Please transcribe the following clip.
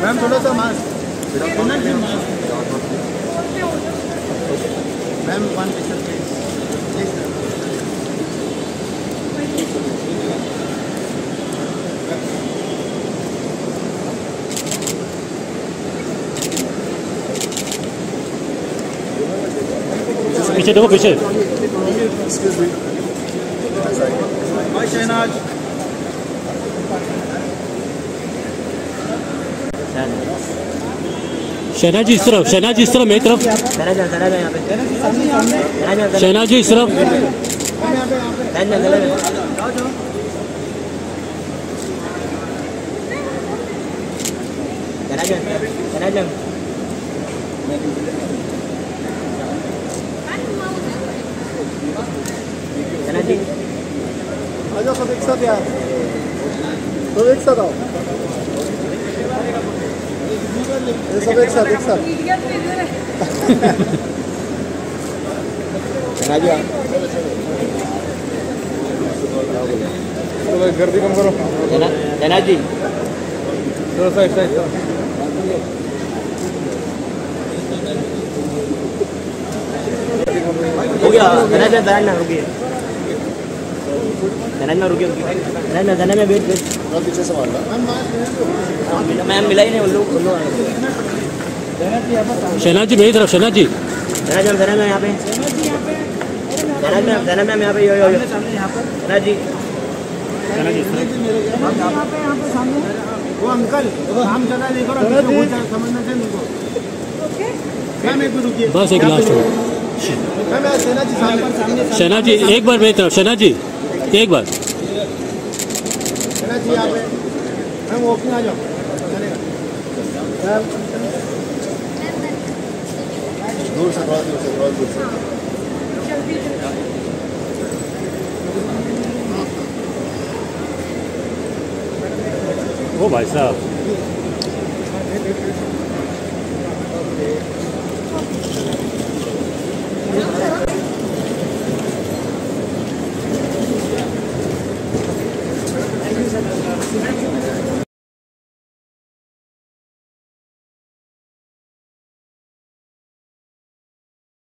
Ma'am थोड़ा सा mask ma'am, one picture please. पीछे देखो, पीछे। शहनाज, शहनाज जी इस तरफ, शहनाज जी इस तरफ, मेरी तरफ। शहनाज जी इस तरफ। आ जाओ सब एक साथ यार, सब एक साथ आओ, सब एक साथ एक साथ। गर्दी कम करो जना जी, थोड़ा सा एक्साइज हो गया। जना ना रुकिए, जना रुकिए, जना में वेट वेट पीछे से मारना मैम, मिला ही नहीं उन लोग। शहनाज जी मेरी तरफ, शहनाज जी। जना मैम यहाँ पे, जना मैम यहाँ पे, यो जना जी, जना जी वो अंकल काम चला देखो समझना चाहिए उनको। मैम एक रुकिए, बस एक लास्ट हो। शहनाज जी एक बार मेरी तरफ, शहनाज जी एक बार। शहनाज जी यहाँ पे मैम, वॉकिंग आ जाओ। दूर से, बहुत दूर से, बहुत दूर से। ओ भाई साहब,